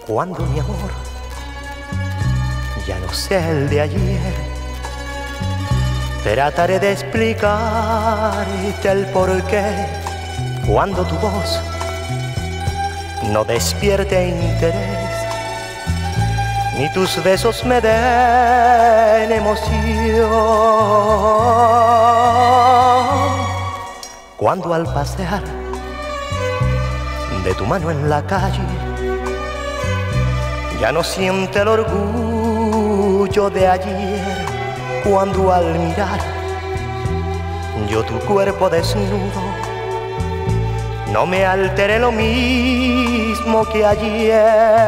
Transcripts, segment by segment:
Cuando mi amor ya no sea el de ayer, trataré de explicarte el porqué. Cuando tu voz no despierte interés, ni tus besos me den emoción. Cuando al pasear de tu mano en la calle ya no siente el orgullo de ayer. Cuando al mirar yo tu cuerpo desnudo no me alteré lo mismo que ayer.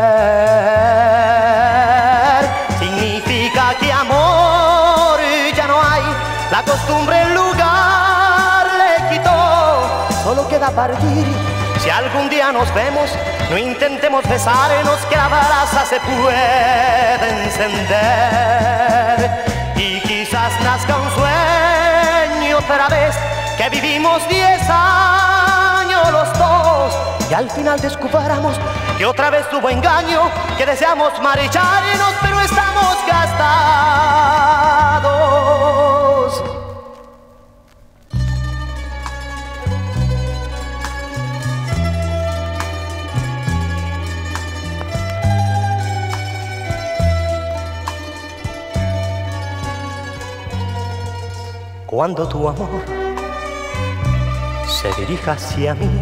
Significa que amor ya no hay, la costumbre en lugar le quitó. Solo queda partir. Si algún día nos vemos, no intentemos besarnos, que la brasa se puede encender. Y quizás nazca un sueño otra vez, que vivimos 10 años los dos, y al final descubramos que otra vez hubo engaño, que deseamos marcharnos, pero estamos gastados. Cuando tu amor se dirija hacia mí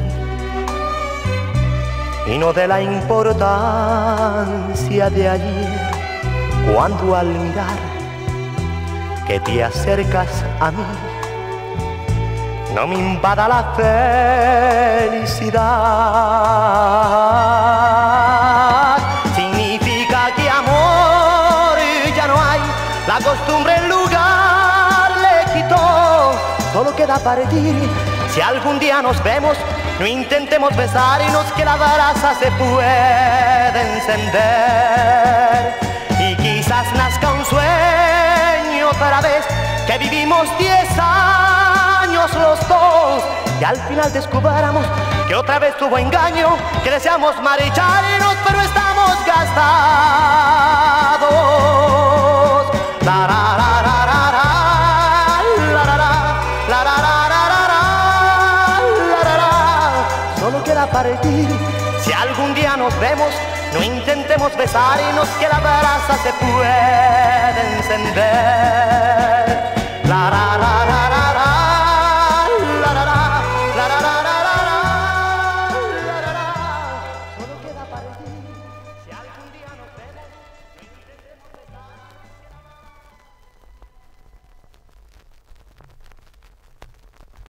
y no dé la importancia de ayer, cuando al mirar que te acercas a mí no me invada la felicidad, significa que amor ya no hay, la costumbre en lugar. Solo queda partir. Si algún día nos vemos, no intentemos besarnos, que la brasa se puede encender. Y quizás nazca un sueño otra vez, que vivimos 10 años los dos, y al final descubramos que otra vez hubo engaño, que deseamos marcharnos, pero estamos gastados. La, la, la, la, la, la. Solo queda partir. Si algún día nos vemos, no intentemos besarnos, que la brasa se puede encender.